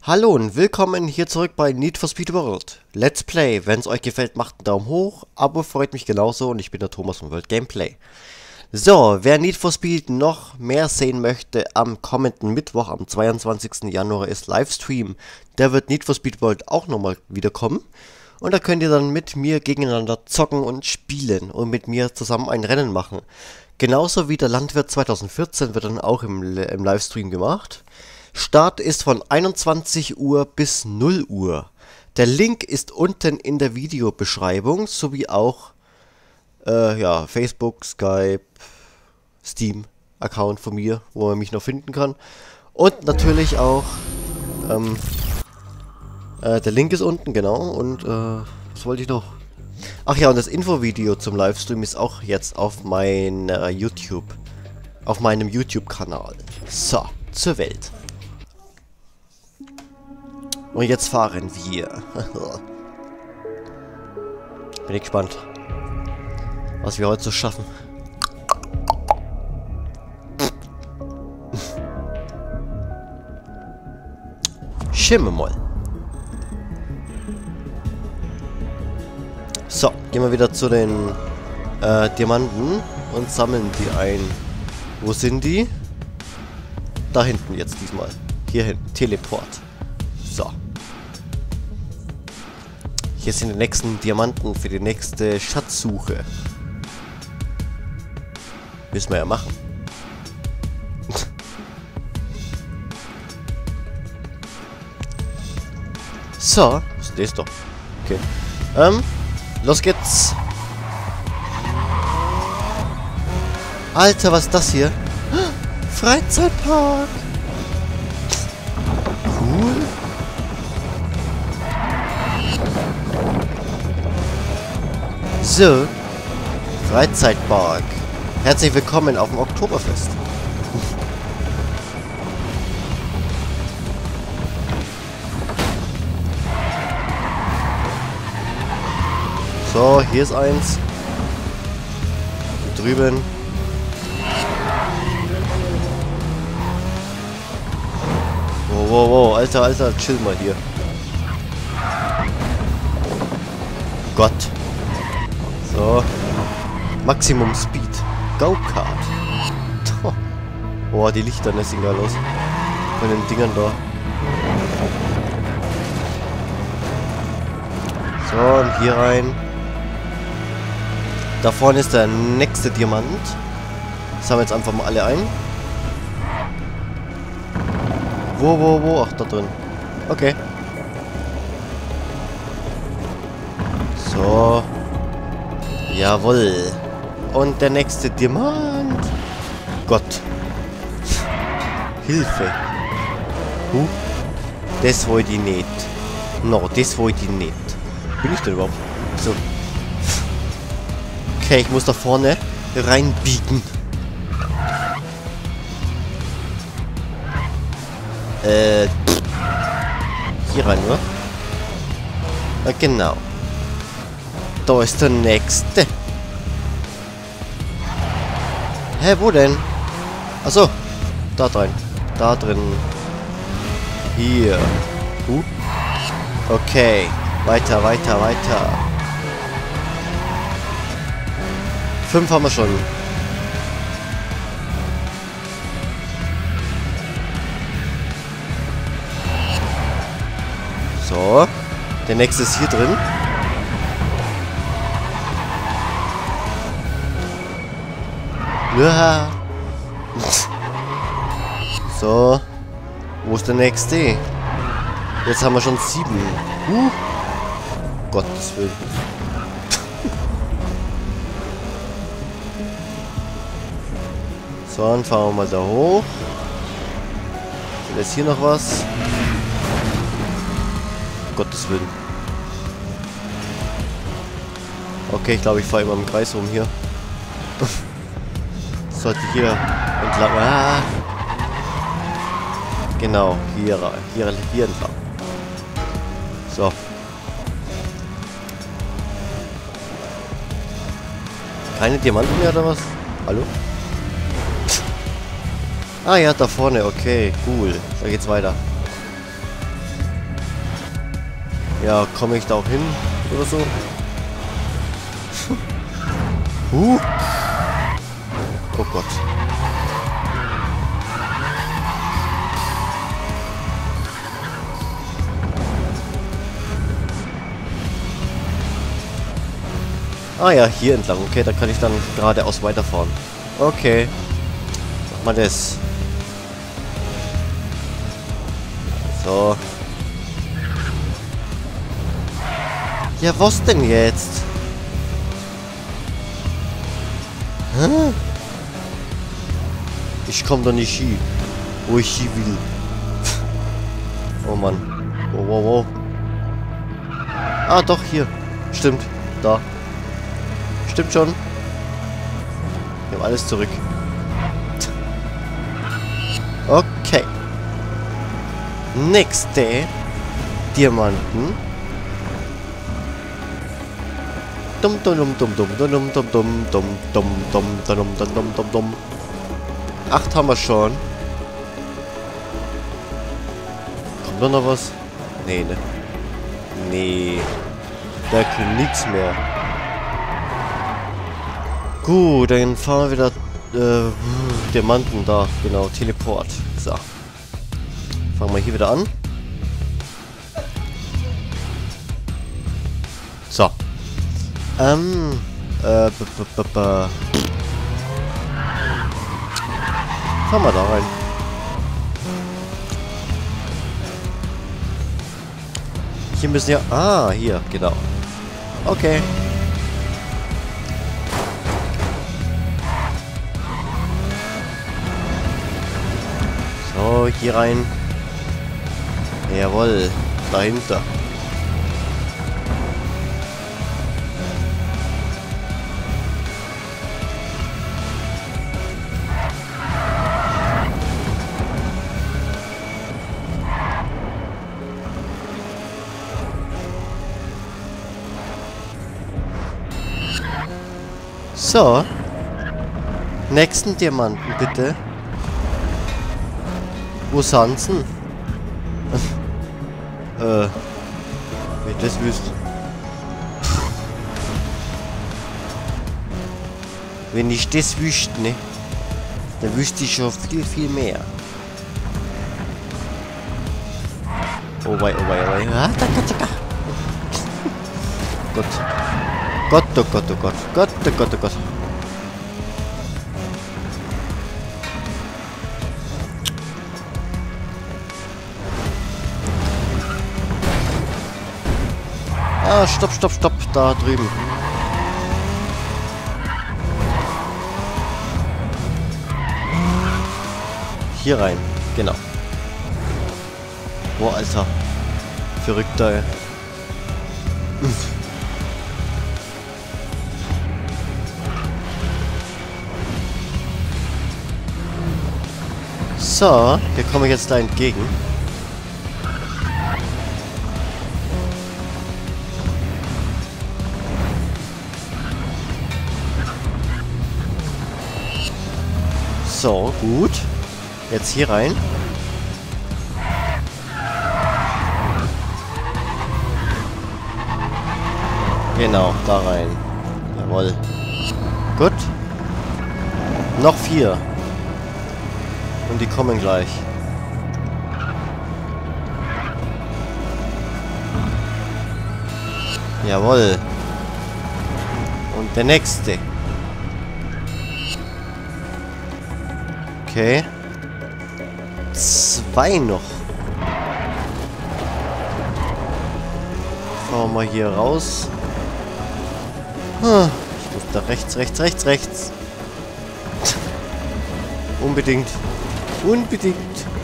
Hallo und willkommen hier zurück bei Need for Speed World. Let's Play. Wenn es euch gefällt, macht einen Daumen hoch. Abo freut mich genauso und ich bin der Thomas von World Gameplay. So, wer Need for Speed noch mehr sehen möchte, am kommenden Mittwoch, am 22. Januar ist Livestream. Der wird Need for Speed World auch nochmal wiederkommen. Und da könnt ihr dann mit mir gegeneinander zocken und spielen und mit mir zusammen ein Rennen machen. Genauso wie der Landwirt 2014 wird dann auch im Livestream gemacht. Start ist von 21 Uhr bis 0 Uhr. Der Link ist unten in der Videobeschreibung, sowie auch ja, Facebook, Skype, Steam-Account von mir, wo man mich noch finden kann. Und natürlich auch, der Link ist unten, genau. Und was wollte ich noch? Ach ja, und das Infovideo zum Livestream ist auch jetzt auf meinem YouTube-Kanal. So, zur Welt. Und jetzt fahren wir. Bin ich gespannt, was wir heute so schaffen. Schimmel mal. So, gehen wir wieder zu den Diamanten und sammeln die ein. Wo sind die? Da hinten jetzt diesmal. Hierhin. Teleport. So. Hier sind die nächsten Diamanten für die nächste Schatzsuche. Müssen wir ja machen. So. Was ist das doch? Okay. Los geht's. Alter, was ist das hier? Freizeitpark. Cool. So, Freizeitpark. Herzlich willkommen auf dem Oktoberfest. So, hier ist eins. Hier drüben. Wow, wow, wow. Alter, chill mal hier. Gott. So. Maximum Speed. Go-Kart. Boah, die Lichter, ne, sind geil aus. Von den Dingern da. So, und hier rein. Da vorne ist der nächste Diamant. Sammeln wir jetzt einfach mal alle ein. Wo? Ach, da drin. Okay. So. Jawohl. Und der nächste Diamant. Gott. Hilfe. Das wollte ich nicht. No, das wollte ich nicht. Bin ich denn überhaupt? So. Okay, ich muss da vorne reinbiegen. Hier rein, oder? Ja, genau. Da ist der nächste. Hä, wo denn? Achso. Da drin. Da drin. Hier. Okay. Weiter. 5 haben wir schon. So. Der nächste ist hier drin. Ja. So. Wo ist der nächste? Jetzt haben wir schon 7. Gottes Willen. So, dann fahren wir mal da hoch. Ist hier noch was? Gottes Willen. Okay, ich glaube, ich fahre immer im Kreis rum hier. Sollte hier entlang. Ah. Genau, hier entlang. So. Keine Diamanten mehr oder was? Hallo? Ah ja, da vorne, okay, cool. Da geht's weiter. Ja, komme ich da auch hin oder so? Oh Gott. Ah ja, hier entlang. Okay, da kann ich dann geradeaus weiterfahren. Okay. Mach mal das. So. Ja, was denn jetzt? Hä? Ich komm da nicht hin, wo ich hin will. Oh Mann. Wow, wow, wow. Ah, doch, hier. Stimmt. Da. Stimmt schon. Wir haben alles zurück. Okay. Nächste. Diamanten. Dum dum dum dum dum dum dum dum dum dum dum dum dum dum dum dum. 8 haben wir schon. Kommt da noch was? Nee, ne? Nee. Da kommt nichts mehr. Gut, dann fahren wir wieder Diamanten da. Genau, Teleport. So. Fangen wir hier wieder an. So. Fahren wir da rein. Hier müssen ja... Ah, hier, genau. Okay. So, hier rein. Jawohl, dahinter. So. Nächsten Diamanten, bitte. Wo sind sie? Wenn ich das wüsste. Wenn ich das wüsste, ne? Dann wüsste ich schon viel, viel mehr. Oh wei, oh wei, oh wei. Ah, da, da, da. Gott. Gott, oh Gott, oh Gott. Gott, oh Gott, oh Gott. Ah, stopp, stopp, stopp. Da drüben. Hier rein. Genau. Boah, Alter. Verrückter. So, hier komme ich jetzt da entgegen. So, gut. Jetzt hier rein. Genau, da rein. Jawohl. Gut. Noch 4. Und die kommen gleich. Jawohl. Und der nächste. Okay. 2 noch. Fahren wir hier raus. Ich muss da rechts, rechts, rechts, rechts. Unbedingt. Unbedingt.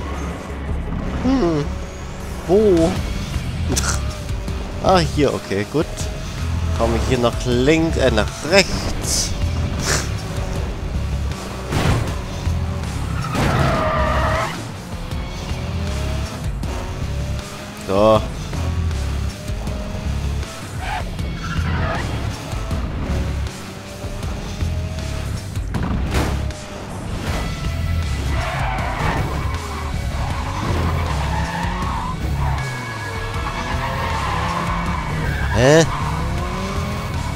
Wo? Ah, hier, okay, gut. Komme ich hier nach links, nach rechts. So.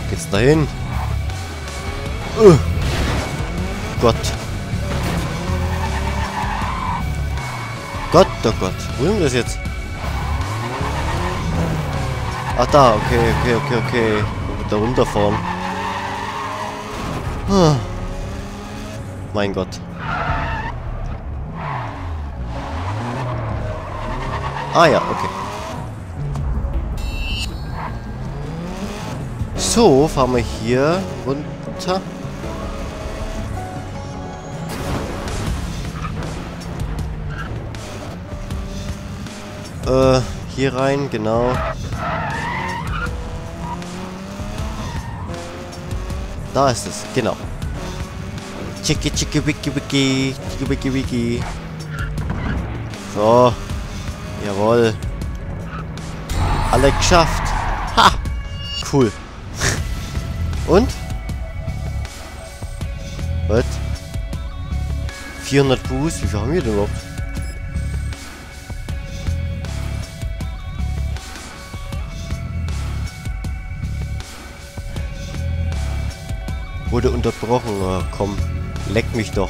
Geht's dahin? Gott. Gott, oh Gott. Wo ist das jetzt? Ach da, okay. Da runterfahren. Mein Gott. Ah ja, okay. So, fahren wir hier runter. Hier rein, genau. Da ist es, genau. Chicki chicki wiki wiki, chicki wiki wiki. So. Jawohl. Alle geschafft. Ha! Cool. Und? Was? 400 Boost? Wie viel haben wir denn noch? Wurde unterbrochen. Oh, komm, leck mich doch.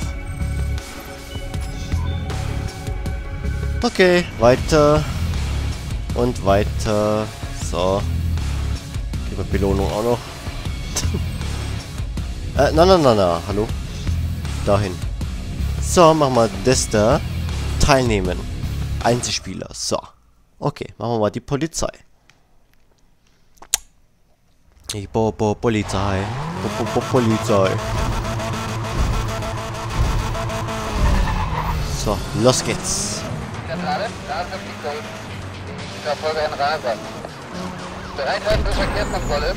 Okay, weiter. Und weiter. So. Gib mir Belohnung auch noch. Na. Hallo? Dahin. So, machen wir das da. Teilnehmen. Einzelspieler. So. Okay, machen wir mal die Polizei. Ich Polizei. Polizei. So, los geht's. Zentrale, da ist das Flugzeug. Ich verfolge einen Raser. Bereithalten für Verkehrskontrolle.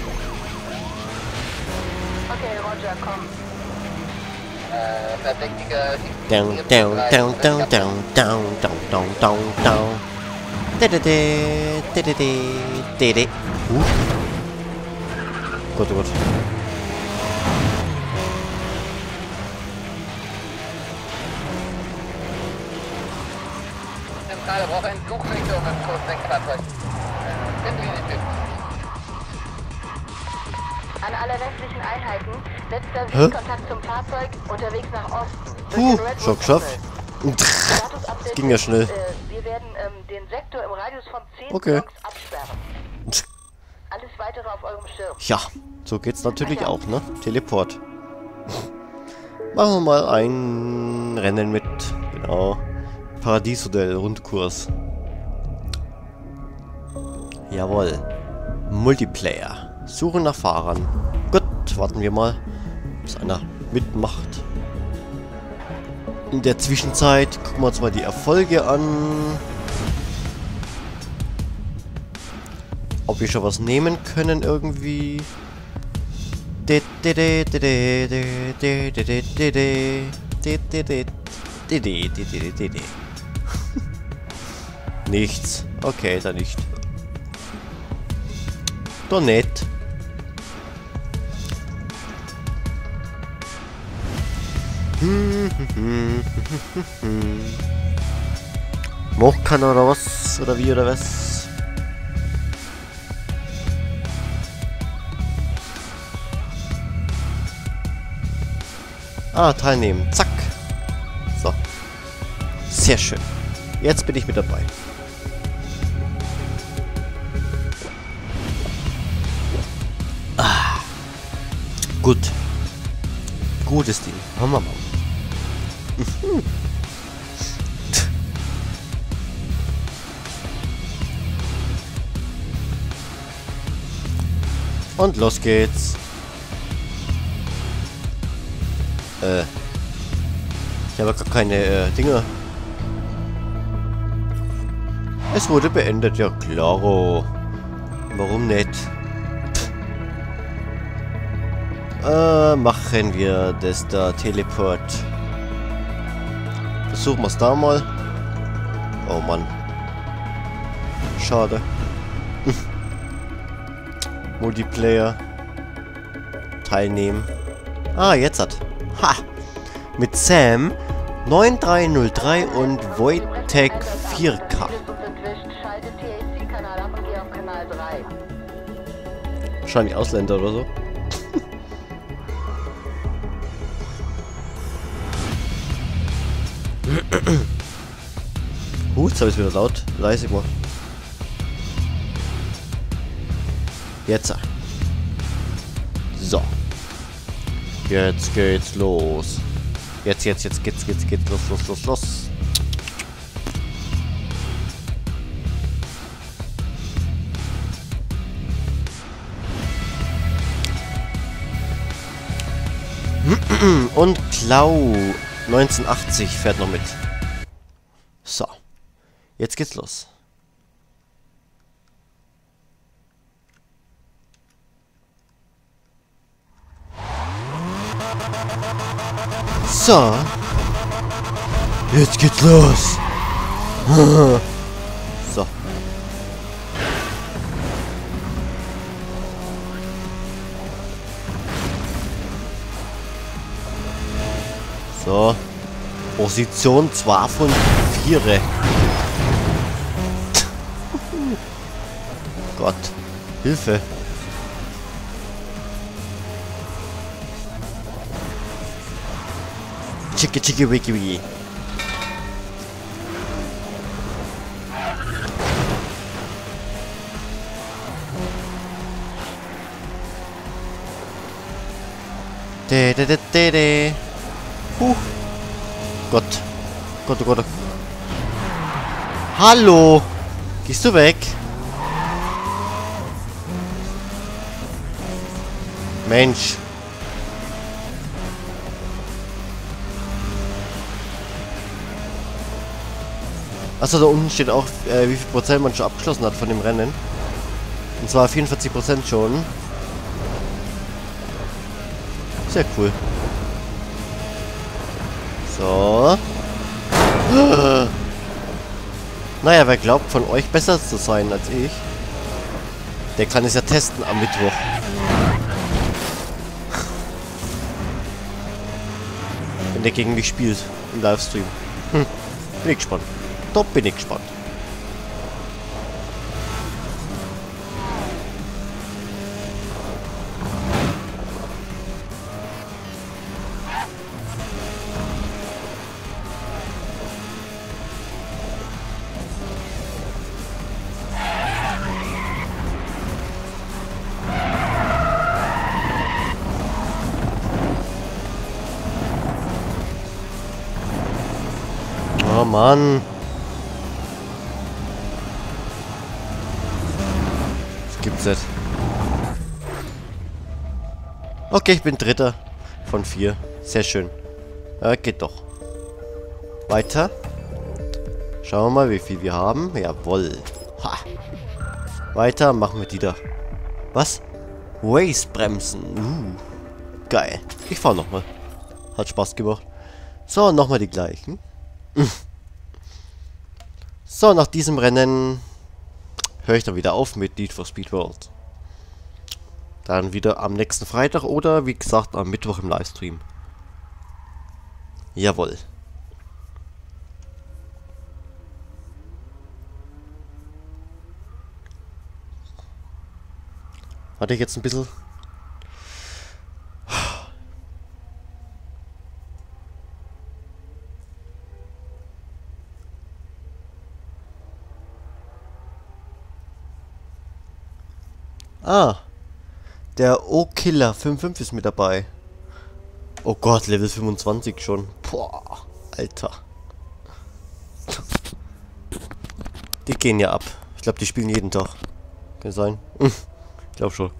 Okay, Roger, komm. Verdächtiger... Gott, oh Gott. Zentrale braucht einen Suchrichter um das Kurslenkfahrzeug. Finden Sie den Typ. An alle restlichen Einheiten, letzter Sichtkontakt zum Fahrzeug, unterwegs nach Osten. Schon geschafft. Ging ja schnell. Wir werden den Sektor im Radius von 10 Okay. Blocks absperren. Alles weitere auf eurem Schirm. Ja, so geht's natürlich auch, ne? Teleport. Machen wir mal ein Rennen mit, genau, Paradieshotel Rundkurs. Jawohl. Multiplayer. Suche nach Fahrern. Gut, warten wir mal, bis einer mitmacht. In der Zwischenzeit gucken wir uns mal die Erfolge an. Ob wir schon was nehmen können irgendwie. Nichts. Okay, dann nicht. Doch nicht. Noch kann oder was? Oder wie oder was? Ah, teilnehmen. Zack. So. Sehr schön. Jetzt bin ich mit dabei. Ah. Gut. Gutes Ding. Haben wir mal. Und los geht's. Ich habe gar keine Dinge. Es wurde beendet, ja klaro. Warum nicht? Machen wir das da Teleport. Versuchen wir es da mal. Oh Mann. Schade. Multiplayer. Teilnehmen. Ah, jetzt hat. Ha! Mit Sam 9303 und Wojtek 4K. Wahrscheinlich Ausländer oder so. Jetzt habe ich wieder laut. Leise mal. Jetzt. So. Jetzt geht's los. Jetzt geht's los. Und Klau 1980 fährt noch mit. So. Jetzt geht's los. So. Jetzt geht's los. So. So. Position 2 von 4. Gott. Hilfe. Chicki wiki wiki. De. Gott. Gott. Hallo. Gehst du weg? Mensch. Achso, da unten steht auch, wie viel Prozent man schon abgeschlossen hat von dem Rennen. Und zwar 44% schon. Sehr cool. So. Naja, wer glaubt von euch besser zu sein als ich, der kann es ja testen am Mittwoch. Wenn der gegen mich spielt im Livestream. Bin ich gespannt. Doch bin ich gespannt. Oh Mann. Das gibt's nicht. Okay, ich bin Dritter von 4. Sehr schön. Geht doch. Weiter. Schauen wir mal, wie viel wir haben. Jawohl. Ha. Weiter machen wir die da. Was? Race-Bremsen. Geil. Ich fahr nochmal. Hat Spaß gemacht. So, nochmal die gleichen. So, nach diesem Rennen höre ich dann wieder auf mit Need for Speed World. Dann wieder am nächsten Freitag oder wie gesagt am Mittwoch im Livestream. Jawohl. Hatte ich jetzt ein bisschen... Ah, der O-Killer 55 ist mit dabei. Oh Gott, Level 25 schon. Boah, Alter. Die gehen ja ab. Ich glaube, die spielen jeden Tag. Kann sein? Ich glaube schon.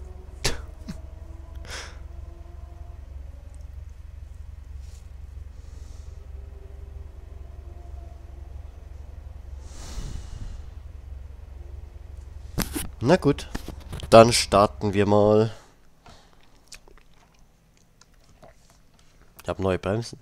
Na gut. Dann starten wir mal. Ich habe neue Bremsen.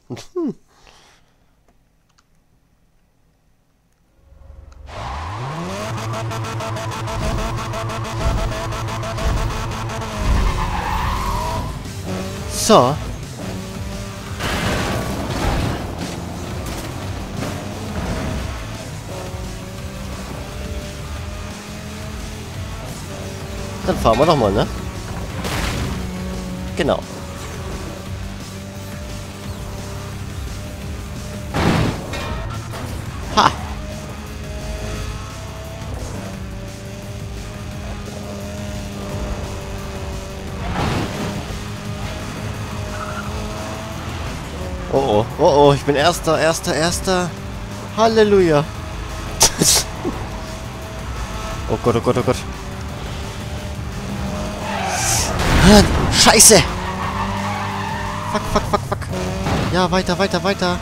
So. Dann fahren wir doch mal, ne? Genau. Oh, oh, oh, oh, ich bin Erster. Halleluja. Oh Gott, oh Gott, oh Gott. Scheiße. Fuck. Ja, weiter.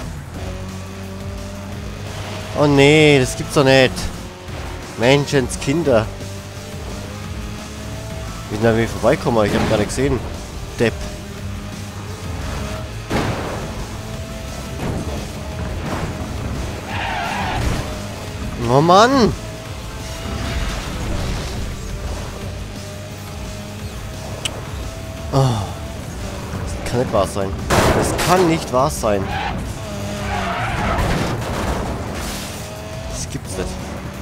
Oh nee, das gibt's doch nicht. Menschenskinder. Wie sind da wie vorbeikommen? Ich habe gar nicht gesehen. Depp. Oh Mann! Oh. Das kann nicht wahr sein. Das kann nicht wahr sein. Das gibt's nicht.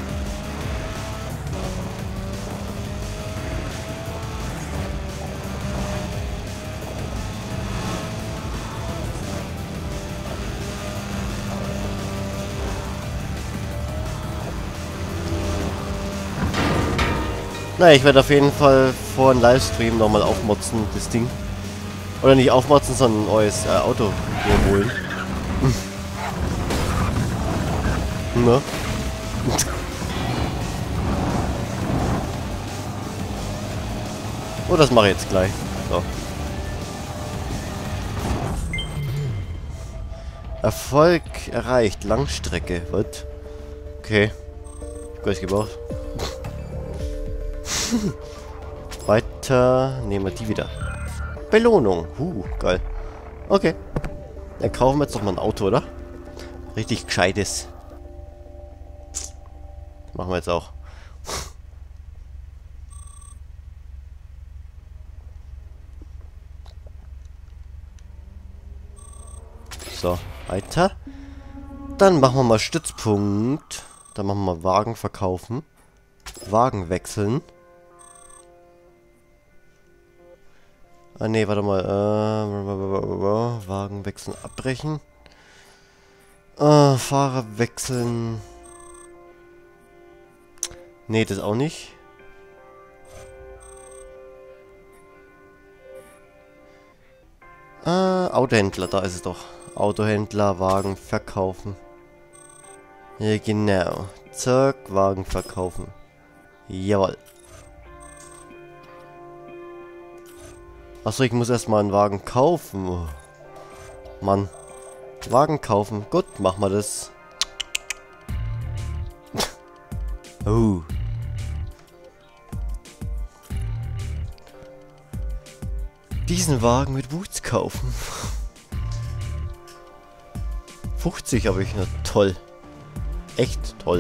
Na, ich werde auf jeden Fall vor einem Livestream nochmal aufmotzen, das Ding. Oder nicht aufmotzen, sondern ein neues Auto hier holen. Ne? Oh, das mache ich jetzt gleich. So. Erfolg erreicht. Langstrecke. Was? Okay. Gleich gebraucht. Weiter. Nehmen wir die wieder. Belohnung. Geil. Okay. Dann kaufen wir jetzt doch mal ein Auto, oder? Richtig gescheites. Machen wir jetzt auch. So, weiter. Dann machen wir mal Stützpunkt. Dann machen wir Wagen verkaufen. Wagen wechseln. Ah ne, warte mal. Wagen wechseln, abbrechen. Fahrer wechseln. Ne, das auch nicht. Autohändler, da ist es doch. Autohändler, Wagen verkaufen. Ja, genau. Zack, Wagen verkaufen. Jawohl. Achso, ich muss erstmal einen Wagen kaufen. Oh. Mann. Wagen kaufen. Gut, machen wir das. Oh. Diesen Wagen mit Boots kaufen. 50 habe ich. Na, toll. Echt toll.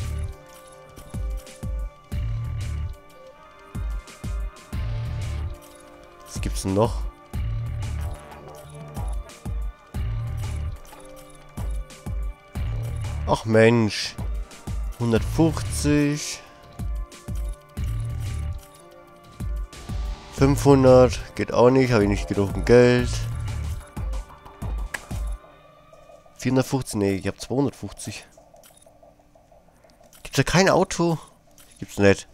Was gibt's denn noch? Ach Mensch. 150. 500. Geht auch nicht. Habe ich nicht genug Geld. 450. Nee, ich habe 250. Gibt's da kein Auto? Gibt's nicht.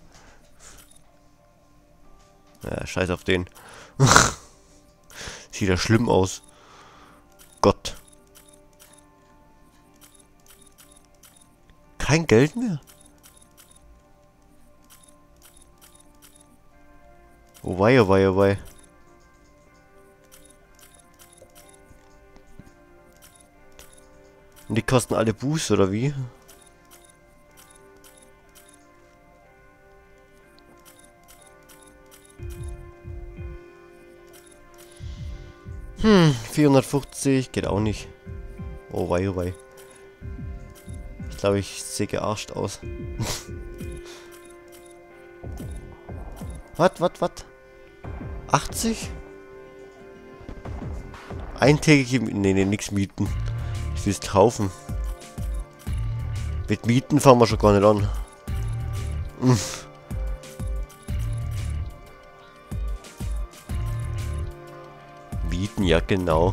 Ja, scheiß auf den. Sieht ja schlimm aus. Gott. Kein Geld mehr? Oh wei, oh wei, oh wei. Und die kosten alle Buß, oder wie? 450 geht auch nicht. Oh wei, oh wei. Ich glaube, ich sehe gearscht aus. Was? 80? Eintägige... Nee, nix mieten. Ich will es kaufen. Mit Mieten fangen wir schon gar nicht an. Mieten, ja genau.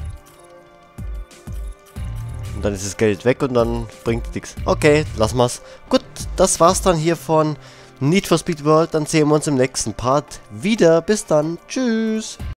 Und dann ist das Geld weg und dann bringt nichts. Okay, lassen wir's. Gut, das war's dann hier von Need for Speed World. Dann sehen wir uns im nächsten Part wieder. Bis dann. Tschüss.